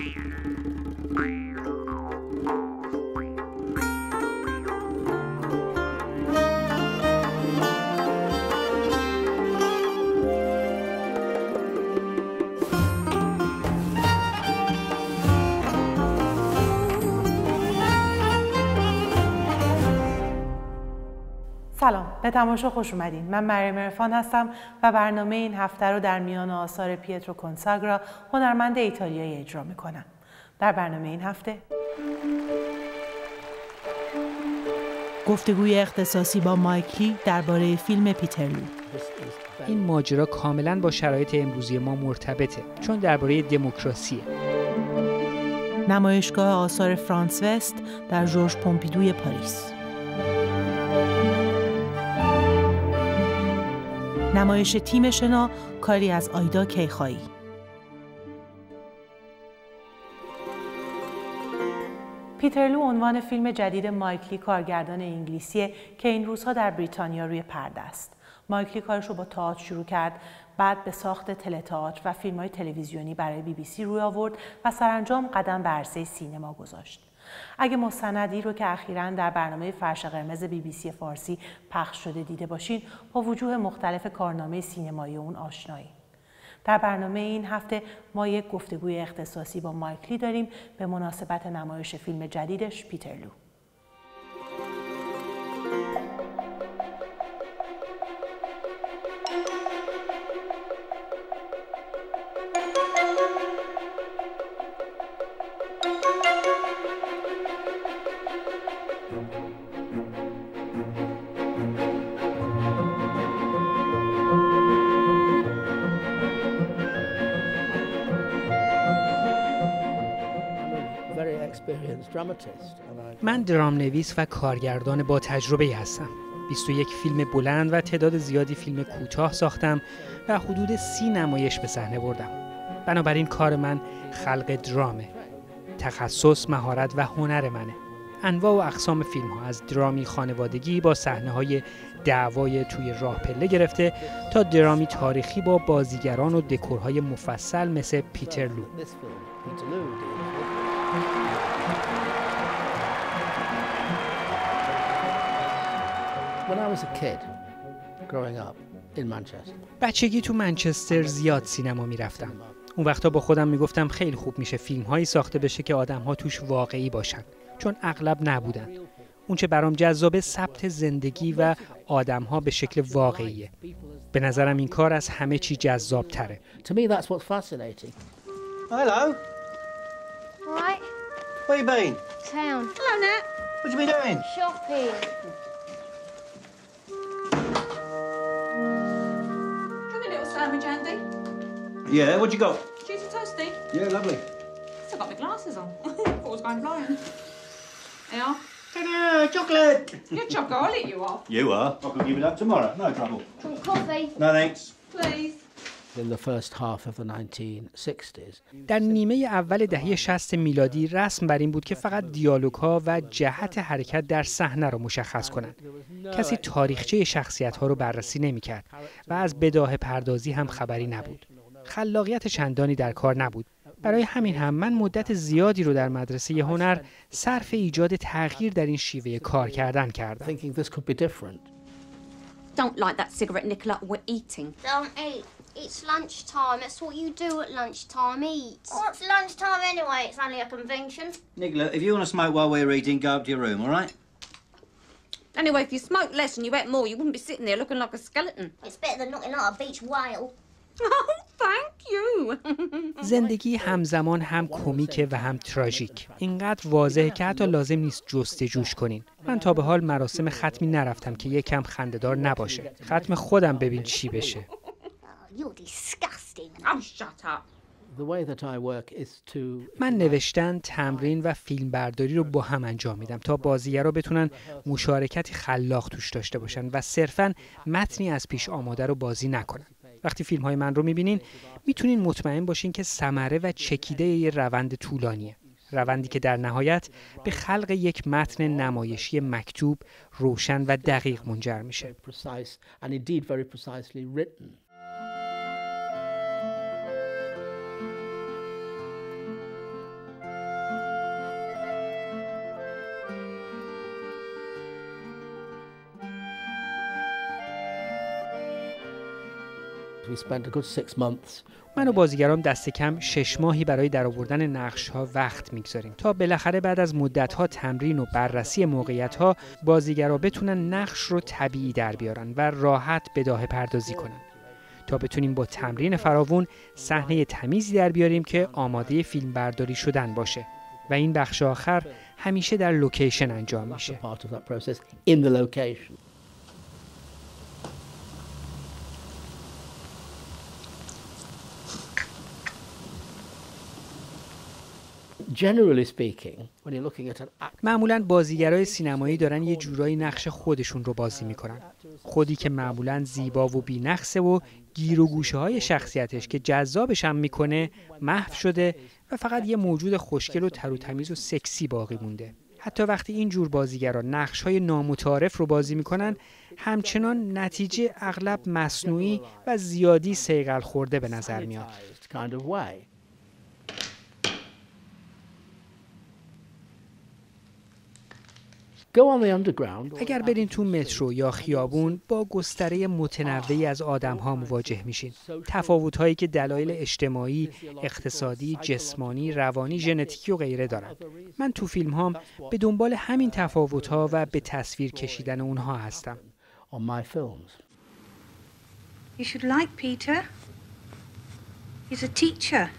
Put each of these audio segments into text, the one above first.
سلام، به تماشا خوش اومدین. من مریم عرفان هستم و برنامه این هفته رو در میان آثار پیترو کنساگرا، هنرمند ایتالیایی اجرا میکنم. در برنامه این هفته گفتگوی اختصاصی با مایکلی درباره فیلم پیترلو. این ماجرا کاملاً با شرایط امروزی ما مرتبطه، چون درباره دموکراسیه. نمایشگاه آثار فرانس وست در ژورژ پومپیدوی پاریس. نمایش تیم شنا، کاری از آیدا کیخایی. پیترلو عنوان فیلم جدید مایکلی، کارگردان انگلیسیه که این روزها در بریتانیا روی پرده است. مایکلی کارش رو با تئاتر شروع کرد، بعد به ساخت تئاتر و فیلم‌های تلویزیونی برای BBC روی آورد و سرانجام قدم به عرصه سینما گذاشت. اگه مستندی رو که اخیراً در برنامه فرش قرمز BBC فارسی پخش شده دیده باشین، با وجوه مختلف کارنامه سینمایی اون آشنایید. در برنامه این هفته ما یک گفتگوی اختصاصی با مایکلی داریم به مناسبت نمایش فیلم جدیدش پیترلو. من درامنویس و کارگردان با تجربه هستم. 21 فیلم بلند و تعداد زیادی فیلم کوتاه ساختم و حدود 30 نمایش به صحنه بردم. بنابراین کار من خلق درامه. تخصص، مهارت و هنر منه. انواع و اقسام فیلم ها، از درامی خانوادگی با صحنه های دعوای توی راه پله گرفته تا درامی تاریخی با بازیگران و دکورهای مفصل مثل پیترلو. When I was a kid, growing up in Manchester. بچگی تو منچستر زیاد سینما میرفتم. اون وقتا با خودم میگفتم خیلی خوب میشه فیلم‌هایی ساخته بشه که آدم‌ها توش واقعی باشن، چون اغلب نبودن. اون چه برام جذابه ثبت زندگی و آدم‌ها به شکل واقعیه. به نظرم این کار از همه چی جذاب‌تره. To me that's what's fascinating. Hello. Right. Where you been? Town. Hello, Nat. What you been doing? Shopping. Sandwich, Andy? Yeah, what you got? Cheesy toasty? Yeah, lovely. Still got my glasses on. Thought I was going blind. They are? Ta-da, chocolate! You're chocolate, I'll eat you off. You are. I can give it up tomorrow, no trouble. Drink coffee. No thanks. Please. In the first half of the 1960s. در نیمه اول دهه 60 میلادی رسم بر این بود که فقط دیالوگ‌ها و جهت حرکت در صحنه را مشخص کنند. کسی تاریخچه شخصیت‌ها رو بررسی نمی‌کرد و از بداهه پردازی هم خبری نبود. خلاقیت چندانی در کار نبود. برای همین هم من مدت زیادی رو در مدرسه هنر صرف ایجاد تغییر در این شیوه کار کردن کردم. Thinking this could be different. Don't light that cigarette, Nicola. We're eating. Don't eat. It's lunchtime. That's what you do at lunchtime. Eat. What's lunchtime anyway? It's only a convention. Nicola, if you want to smoke while we're eating, go up to your room, all right? Anyway, if you smoked less and you ate more, you wouldn't be sitting there looking like a skeleton. It's better than looking like a beach whale. Oh, thank you. زندگی همزمان هم کمیکه و هم تراژیک. اینقدر واضحه که حتی لازم نیست جستجوش کنین. من تا به حال مراسم ختمی نرفتم که یکم خنده‌دار نباشه. ختم خودم ببین چی بشه. You're disgusting. Oh, shut up. The way that I work is to من نوشتن، تمرین و فیلم برداری رو با هم انجام میدم تا بازیگرا بتونن مشارکتی خلاق توش داشته باشن و صرفاً متنی از پیش آماده رو بازی نکنن. وقتی فیلم‌های من رو می‌بینین میتونین مطمئن باشین که ثمره و چکیده یه روند طولانیه. روندی که در نهایت به خلق یک متن نمایشی مکتوب، روشن و دقیق منجر میشه. We spent a good 6 months. من و بازیگرام دست کم 6 ماهی برای درآوردن نقش‌ها وقت می‌گذاریم تا بالاخره بعد از مدت‌ها تمرین و بررسی موقعیت‌ها بازیگرا بتونن نقش رو طبیعی در بیارن و راحت بداهه پردازی کنن تا بتونیم با تمرین فراوون صحنه تمیزی در بیاریم که آماده فیلم برداری شدن باشه و این بخش آخر همیشه در لوکیشن انجام میشه. معمولاً بازیگرای سینمایی دارن یه جورایی نقش خودشون رو بازی میکنن. خودی که معمولاً زیبا و بی‌نقصه و گیر و گوشه‌های شخصیتش که جذابش هم میکنه محو شده و فقط یه موجود خوشگل و تر و تمیز و سکسی باقی مونده. حتی وقتی این جور بازیگرا نقش‌های نامتعارف رو بازی میکنن همچنان نتیجه اغلب مصنوعی و زیادی صیقل خورده به نظر میاد. اگر برین تو مترو یا خیابون با گستره متنوعی از آدم‌ها مواجه میشین. تفاوت‌هایی که دلایل اجتماعی، اقتصادی، جسمانی، روانی، ژنتیکی و غیره دارن. من تو فیلم‌هام به دنبال همین تفاوت‌ها و به تصویر کشیدن اونها هستم. You should like Peter. He's a teacher.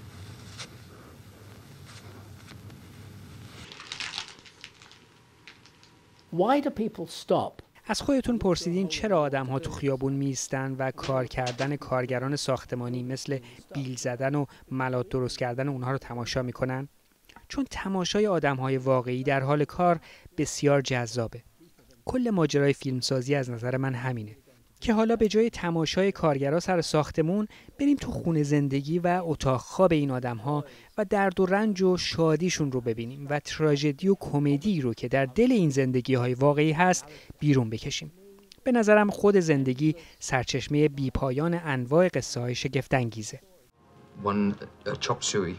Why do people stop? از خودتون پرسیدین چرا آدم‌ها تو خیابون میستن و کار کردن کارگران ساختمانی مثل بیل زدن و ملات درست کردن اونها رو تماشا میکنن؟ چون تماشای آدم‌های واقعی در حال کار بسیار جذابه. کل ماجرای فیلمسازی از نظر من همینه که حالا به جای تماشای کارگرا سر ساختمون بریم تو خونه زندگی و اتاق خواب این آدم‌ها و درد و رنج و شادیشون رو ببینیم و تراژدی و کمدی رو که در دل این زندگی‌های واقعی هست بیرون بکشیم. به نظرم خود زندگی سرچشمه بی‌پایان انواع قصه‌های شگفت‌انگیزه. One chop suey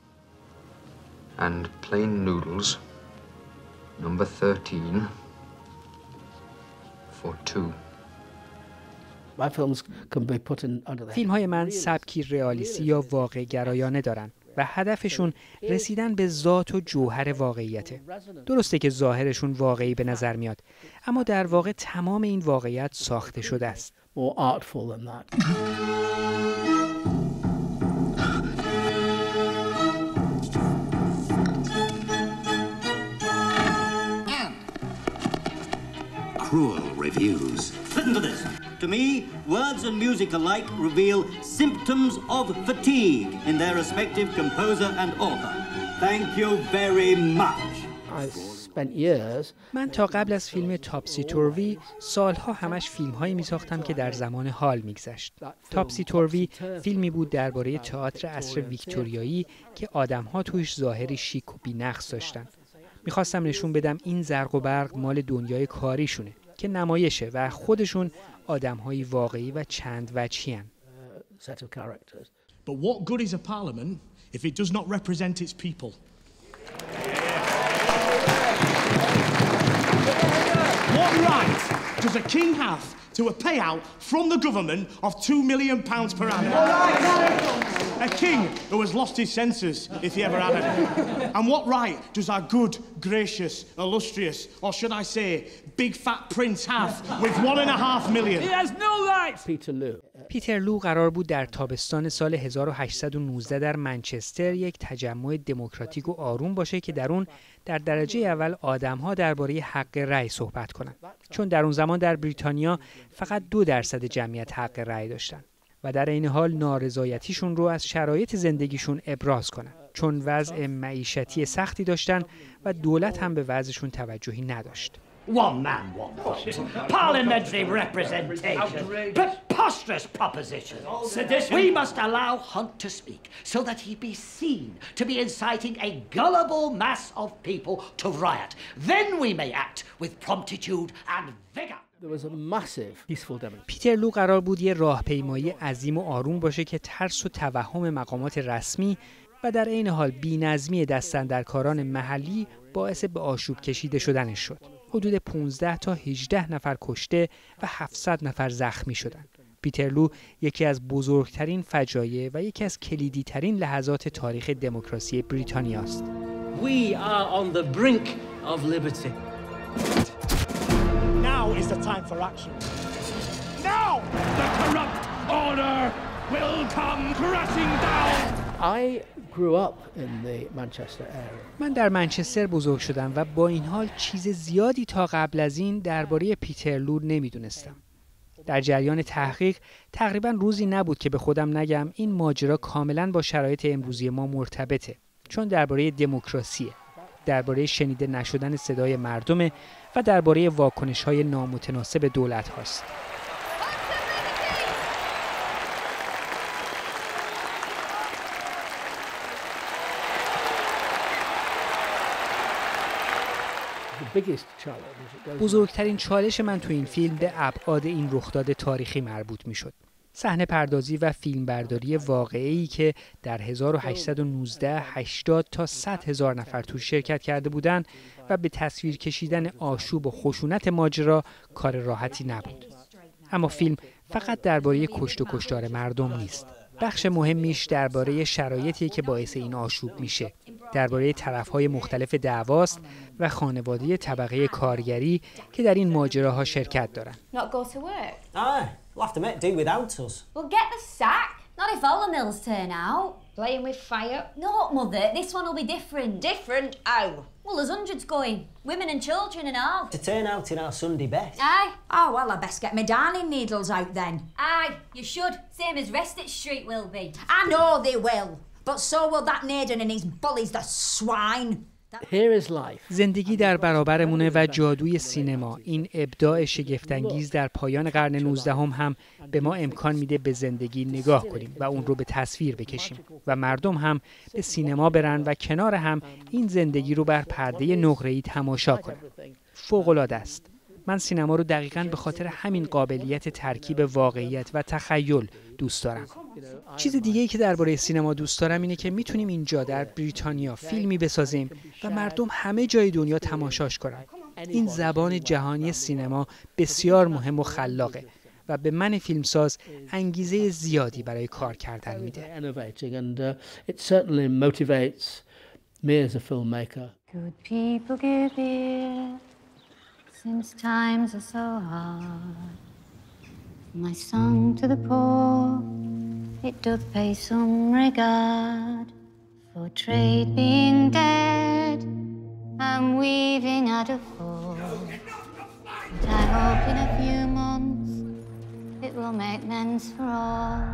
and plain noodles number 13 for 2. فیلم‌های من سبکی رئالیستی یا واقع گرایانه دارن و هدفشون رسیدن به ذات و جوهر واقعیته. درسته که ظاهرشون واقعی به نظر میاد، اما در واقع تمام این واقعیت ساخته شده است. Cruel reviews. Listen to this. To me, words and music alike reveal symptoms of fatigue in their respective composer and author. Thank you very much. من تا قبل از فیلم تاپسی توروی سالها همش فیلم‌هایی می‌ساختم که در زمان حال می‌گذشت. تاپسی توروی فیلمی بود درباره تئاتر عصر ویکتوریایی که آدم‌ها توش ظاهری شیک و بی‌نقص داشتن. می‌خواستم نشون بدم این زرق و برق مال دنیای کاریشونه که نمایشه و خودشون آدم‌های واقعی و چند وجهی‌ان. But what good is a parliament if it does not represent its people? What right does a king have to a payout from the government of £2 million per annum? A king who has lost his senses, if he ever had any. And what right does our good, gracious, illustrious, or should I say, big fat prince have with £1.5 million? He has no right! پیتر لو قرار بود در تابستان سال 1819 در منچستر یک تجمع دموکراتیک و آروم باشه که در اون در درجه اول آدم‌ها درباره حق رأی صحبت کنند. چون در اون زمان در بریتانیا فقط 2% جمعیت حق رأی داشتن و در این حال نارضایتیشون رو از شرایط زندگیشون ابراز کنن. چون وضع معیشتی سختی داشتن و دولت هم به وضعشون توجهی نداشت. One man, one vote. Parliamentary representation. Preposterous proposition. Sedition. We must allow Hunt to speak so that he be seen to be inciting a gullible mass of people to riot. Then we may act with promptitude and vigor. پیتر لو قرار بود یه راهپیمایی عظیم و آروم باشه که ترس و توهم مقامات رسمی و در عین حال بی‌نظمی دستاندرکاران محلی باعث به آشوب کشیده شدنش شد. حدود 15 تا 18 نفر کشته و 700 نفر زخمی شدند پیترلو یکی از بزرگترین فجایع و یکی از کلیدی‌ترین لحظات تاریخ دموکراسی بریتانیا است. We are on the brink of liberty. Now is the time for action. Now the corrupt order will come crashing down. I grew up in the Manchester area. من در منچستر بزرگ شدم و با این حال چیز زیادی تا قبل از این درباره پیترلو نمیدونستم. در جریان تحقیق تقریباً روزی نبود که به خودم نگم این ماجرا کاملاً با شرایط امروزی ما مرتبطه، چون درباره دموکراسیه، درباره شنیده نشدن صدای مردمه و درباره واکنش‌های نامتناسب دولت هاست. بزرگترین چالش من تو این فیلم به ابعاد این رخداد تاریخی مربوط میشد. صحنه پردازی و فیلمبرداری واقعی که در 1819 80 تا 100 هزار نفر توش شرکت کرده بودند و به تصویر کشیدن آشوب و خشونت ماجرا کار راحتی نبود. اما فیلم فقط درباره کشت و کشتار مردم نیست. بخش مهمیش درباره شرایطی که باعث این آشوب میشه، درباره طرف‌های مختلف دعواست و خانواده طبقه کارگری که در این ماجراها شرکت دارن. We'll have to make do without us. We'll get the sack. Not if all the mills turn out. Playing with fire? No, Mother, this one will be different. Different? How? Well, there's hundreds going. Women and children and all. To turn out in our Sunday best. Aye. Oh, well, I best get my darning needles out then. Aye, you should. Same as Rested Street will be. I know they will. But so will that Naden and his bullies, the swine. Here is life. زندگی در برابرمونه و جادوی سینما، این ابداع شگفت‌انگیز در پایان قرن 19 هم به ما امکان میده به زندگی نگاه کنیم و اون رو به تصویر بکشیم و مردم هم به سینما برن و کنار هم این زندگی رو بر پرده نقره‌ای تماشا کنن. فوق‌العاده است. من سینما رو دقیقاً به خاطر همین قابلیت ترکیب واقعیت و تخیل دوست دارم. چیز دیگه‌ای که درباره سینما دوست دارم اینه که میتونیم اینجا در بریتانیا فیلمی بسازیم و مردم همه جای دنیا تماشاش کنن. این زبان جهانی سینما بسیار مهم و خلاقه و به من فیلمساز انگیزه زیادی برای کار کردن میده. Good people give ear since times are so hard. My song to the poor, it doth pay some regard. For trade being dead, I'm weaving out of fall. But I hope in a few months it will make amends for all.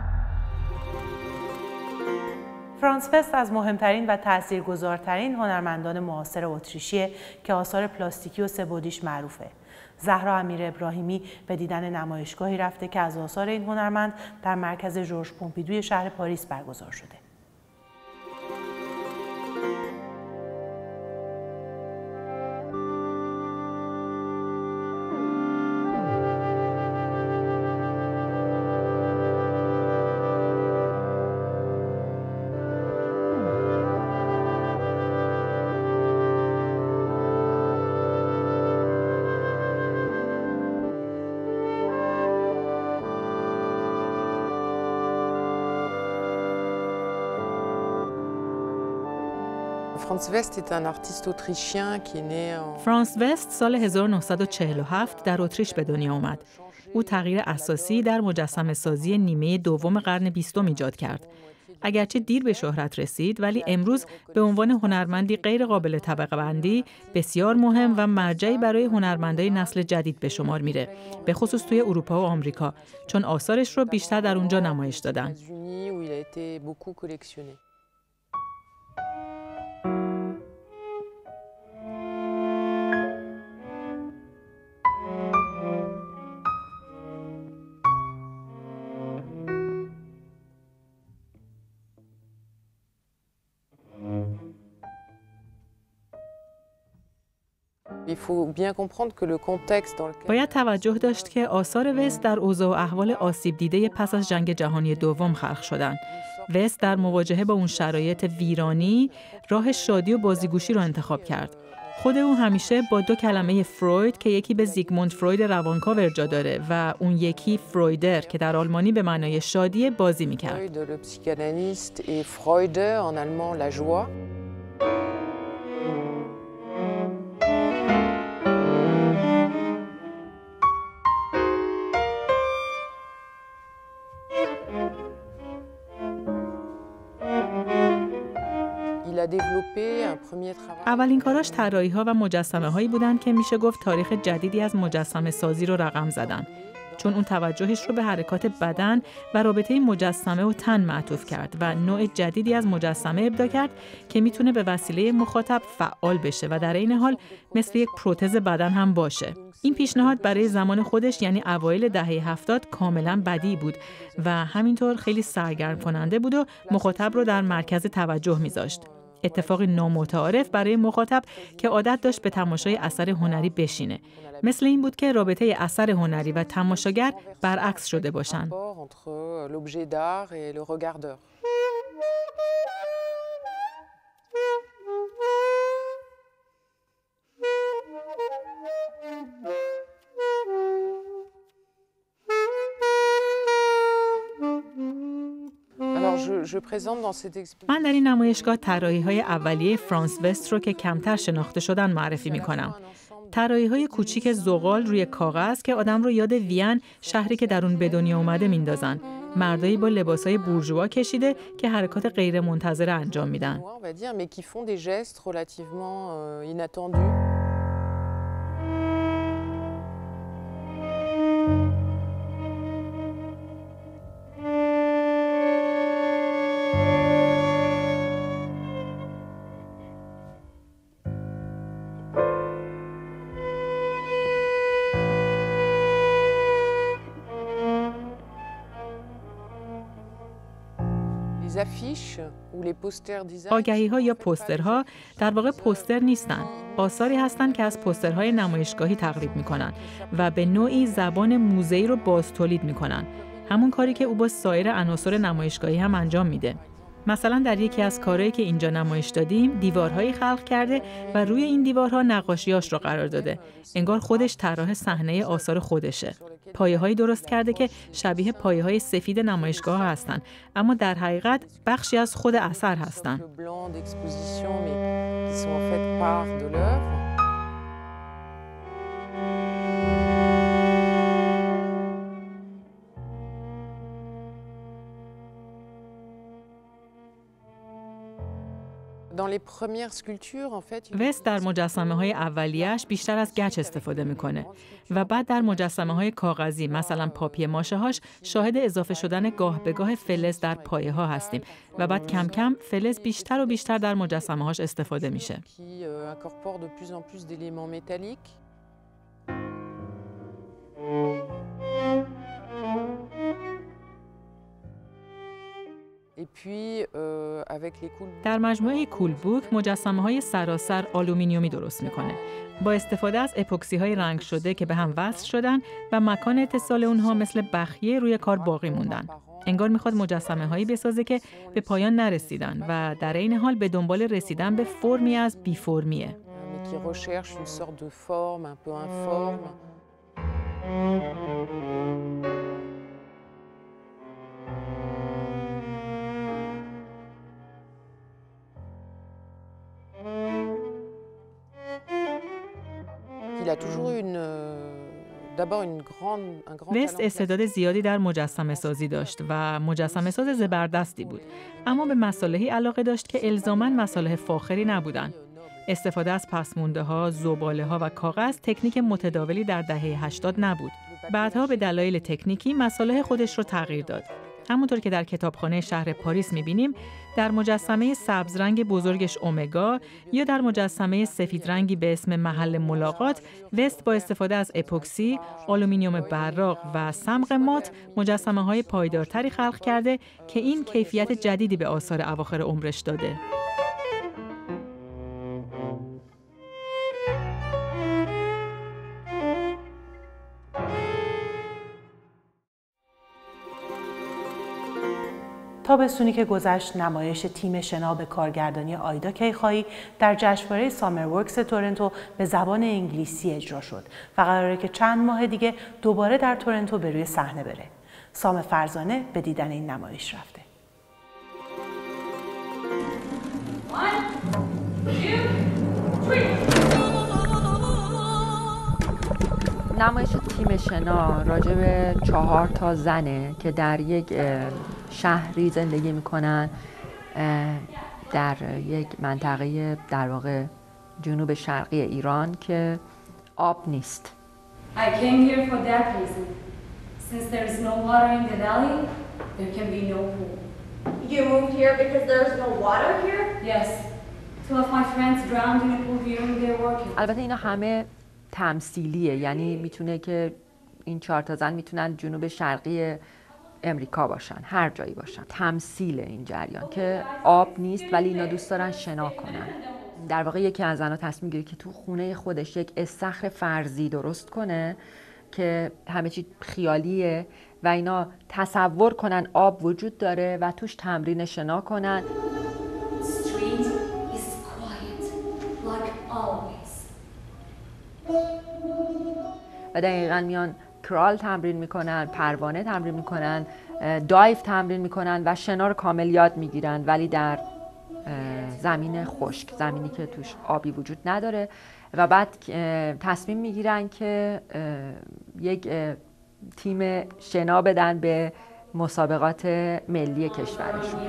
فرانس وست از مهمترین و تاثیرگذارترین هنرمندان معاصر اتریشیه که آثار پلاستیکی و سه‌بعدیش معروفه. زهرا امیر ابراهیمی به دیدن نمایشگاهی رفته که از آثار این هنرمند در مرکز ژورژ پومپیدوی شهر پاریس برگزار شده. فرانس وست سال 1947 در اتریش به دنیا آمد. او تغییر اساسی در مجسمه سازی نیمه دوم قرن 20 ایجاد کرد. اگرچه دیر به شهرت رسید، ولی امروز به عنوان هنرمندی غیر قابل طبقه بندی بسیار مهم و مرجعی برای هنرمندای نسل جدید به شمار میره، به خصوص توی اروپا و آمریکا، چون آثارش رو بیشتر در اونجا نمایش دادن. باید توجه داشت که آثار وست در اوضاع و احوال آسیب دیده پس از جنگ جهانی دوم خلق شدند. وست در مواجهه با اون شرایط ویرانی راه شادی و بازیگوشی رو انتخاب کرد. خود او همیشه با 2 کلمه فروید که یکی به زیگموند فروید روانکاو ارجاع داره و اون یکی فرویدر که در آلمانی به معنای شادی بازی می‌کرد. اولین کاراش طراحی‌ها و مجسمه‌هایی بودن که میشه گفت تاریخ جدیدی از مجسمه سازی رو رقم زدن، چون اون توجهش رو به حرکات بدن و رابطه مجسمه و تن معطوف کرد و نوع جدیدی از مجسمه ابداع کرد که میتونه به وسیله مخاطب فعال بشه و در این حال مثل یک پروتز بدن هم باشه. این پیشنهاد برای زمان خودش یعنی اوایل دهه 70 کاملا بدیع بود و همینطور خیلی سرگرم کننده بود و مخاطب رو در مرکز توجه میذاشت. اتفاقی نامتعارف برای مخاطب که عادت داشت به تماشای اثر هنری بشینه. مثل این بود که رابطه اثر هنری و تماشاگر برعکس شده باشن. من در این نمایشگاه طراحی‌های اولیه فرانس وست رو که کمتر شناخته شدن معرفی می‌کنم. طراحی‌های کوچیک زغال روی کاغذ که آدم رو یاد وین، شهری که در اون به دنیا اومده میندازن. مردایی با لباسای بورژوا کشیده که حرکات غیر منتظره انجام میدن. آگهی‌ها یا پوسترها در واقع پوستر نیستن. آثاری هستند که از پوسترهای نمایشگاهی تقلید می‌کنن و به نوعی زبان موزه‌ای رو باز تولید می‌کنن. همون کاری که او با سایر عناصر نمایشگاهی هم انجام میده. مثلا در یکی از کارهایی که اینجا نمایش دادیم، دیوارهایی خلق کرده و روی این دیوارها نقاشیاش رو قرار داده. انگار خودش طراح صحنه آثار خودشه. پایه‌هایی درست کرده که شبیه پایه‌های سفید نمایشگاه هستن، اما در حقیقت بخشی از خود اثر هستن. وست در مجسمه‌های اولیه‌اش بیشتر از گچ استفاده می‌کنه و بعد در مجسمه‌های کاغذی مثلا پاپیه ماشه‌هاش شاهد اضافه شدن گاه به گاه فلز در پایه‌ها هستیم و بعد کم کم فلز بیشتر و بیشتر در مجسمه‌هاش استفاده میشه. در مجموعه کول بوک مجسمه‌های سراسر آلومینیومی درست می‌کنه. با استفاده از اپوکسی‌های رنگ شده که به هم وصل شدن و مکان اتصال اونها مثل بخیه روی کار باقی موندن. انگار می‌خواد مجسمه‌هایی بسازه که به پایان نرسیدن و در این حال به دنبال رسیدن به فرمی از بی فرمیه. وست استعداد زیادی در مجسمه سازی داشت و مجسمه ساز زبردستی بود، اما به مصالحی علاقه داشت که الزاماً مصالح فاخری نبودن. استفاده از پسمانده‌ها، زباله‌ها و کاغذ تکنیک متداولی در دهه 80 نبود. بعدها به دلایل تکنیکی مصالح خودش رو تغییر داد. همونطور که در کتابخانه شهر پاریس می‌بینیم، در مجسمه سبز رنگ بزرگش اومگا یا در مجسمه سفید رنگی به اسم محل ملاقات، وست با استفاده از اپوکسی، آلومینیوم براق و صمغ مات مجسمه‌های پایدارتری خلق کرده که این کیفیت جدیدی به آثار اواخر عمرش داده. تابستونی که گذشت نمایش تیم شنا به کارگردانی آیدا کیخایی در جشنواره سامر ورکس تورنتو به زبان انگلیسی اجرا شد و قراره که چند ماه دیگه دوباره در تورنتو به روی صحنه بره. سام فرزانه به دیدن این نمایش رفته. نمایش تیم شنا راجع به 4 زنه که در یک شهری زندگی میکنن در یک منطقه در واقع جنوب شرقی ایران که آب نیست. I came here for that reason. Since there is no water in the valley, there can be no pool. You moved here because there's no water here? Yes. 2 of my friends drowned in a pool during their working. البته اینا همه تمثیلیه، یعنی میتونه که این 4 زن میتونن جنوب شرقی امریکا باشن، هر جایی باشن. تمثیل این جریان که آب نیست ولی اینا دوست دارن شنا کنن. در واقع یکی از زنها تصمیم گیره که تو خونه خودش یک استخر فرضی درست کنه که همه چی خیالیه و اینا تصور کنن آب وجود داره و توش تمرین شنا کنن. و دقیقاً میان کرال تمرین میکنن، پروانه تمرین میکنن، دایو تمرین میکنن و شنا رو کامل یاد میگیرن، ولی در زمین خشک، زمینی که توش آبی وجود نداره. و بعد تصمیم میگیرن که یک تیم شنا بدن به مسابقات ملی کشورشون.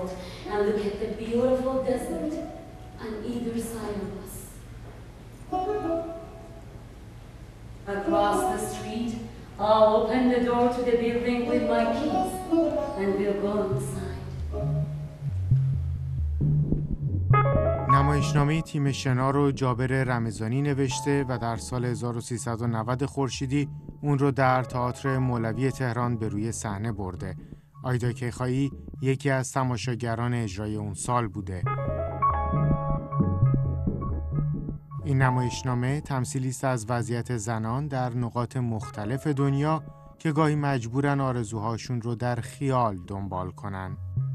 Across the street, I'll open the door to the building with my keys and we'll go inside. نمایشنامه تیم شنا رو جابر رمضانی نوشته و در سال 1390 خورشیدی اون رو در تئاتر مولوی تهران به روی صحنه برده. آیدا کیخایی یکی از تماشاگران اجرای اون سال بوده. این نمایشنامه تمثیلی است از وضعیت زنان در نقاط مختلف دنیا که گاهی مجبورن آرزوهاشون رو در خیال دنبال کنن.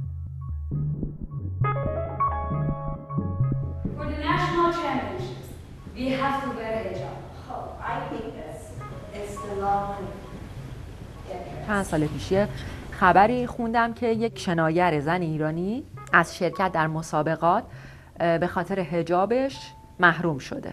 For the national championships, we have to wear a hijab. Oh, I think it's the long. چند سال پیشه خبری خوندم که یک شناگر زن ایرانی از شرکت در مسابقات به خاطر حجابش محروم شده.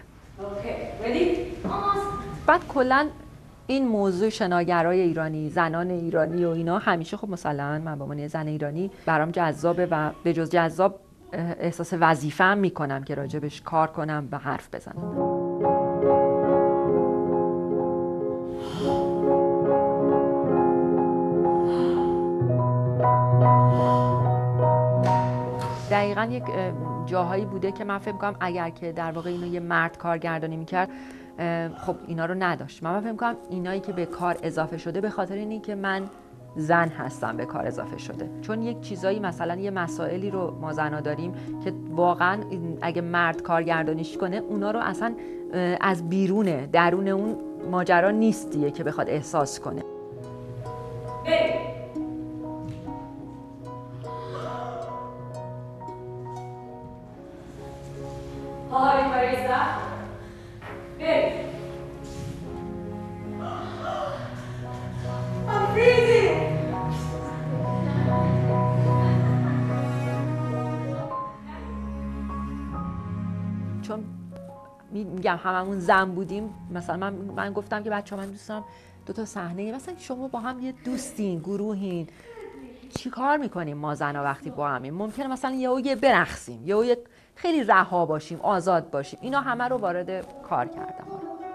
بعد کلاً این موضوع شناگرای ایرانی، زنان ایرانی و اینا همیشه خب مثلا من به عنوان زن ایرانی برام جذابه و به جز جذاب احساس وظیفه‌ام میکنم که راجبش کار کنم و حرف بزنم. دقیقاً یک جاهایی بوده که من فکر می‌کنم اگر که در واقع اینو یه مرد کارگردانی می‌کرد خب اینا رو نداشت. من فکر می‌کنم اینایی که به کار اضافه شده به خاطر اینی که من زن هستم به کار اضافه شده. چون یک چیزایی مثلا یه مسائلی رو ما زنا داریم که واقعاً اگه مرد کارگردانیش کنه اونا رو اصلا از بیرونه، درون اون ماجرا نیست دیگه که بخواد احساس کنه. Hi, Marisa. Hey. I'm freezing. چون میگم هممون زن بودیم، مثلا من گفتم که بچه‌ها من دوست دارم 2 صحنه، مثلا شما با هم یه دوستین، گروهین، چی کار میکنیم ما زن‌ها وقتی با همیم؟ ممکنه مثلا یه برقصیم، یه خیلی رها باشیم، آزاد باشیم. اینا همه رو وارد کار کردم.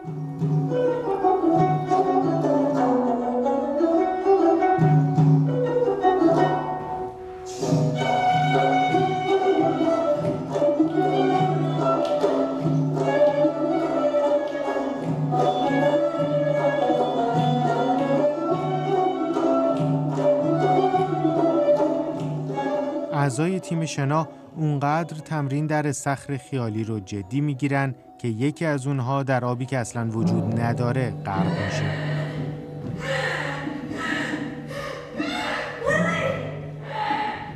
اعضای تیم شنا اونقدر تمرین در استخر خیالی رو جدی میگیرن که یکی از اونها در آبی که اصلاً وجود نداره غرق میشه.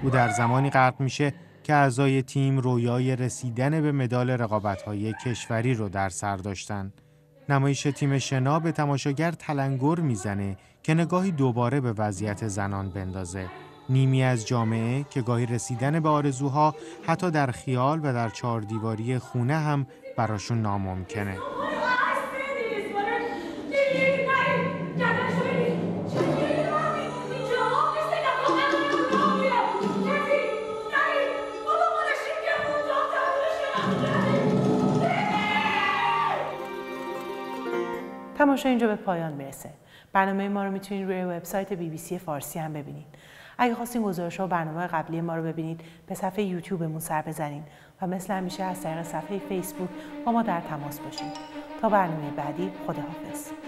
او در زمانی غرق میشه که اعضای تیم رویای رسیدن به مدال رقابت‌های کشوری رو در سر داشتن. نمایش تیم شنا به تماشاگر تلنگر میزنه که نگاهی دوباره به وضعیت زنان بندازه. نیمی از جامعه که گاهی رسیدن به آرزوها حتی در خیال و در چهاردیواری خونه هم براشون ناممکنه. تماشا اینجا به پایان میرسه. برنامه ما رو میتونید روی وبسایت BBC فارسی هم ببینید. اگه خواستین گزارش‌ها و برنامه قبلی ما رو ببینید، به صفحه یوتیوبمون سر بزنید و مثل همیشه از طریق صفحه فیسبوک با ما در تماس باشید. تا برنامه بعدی، خداحافظ.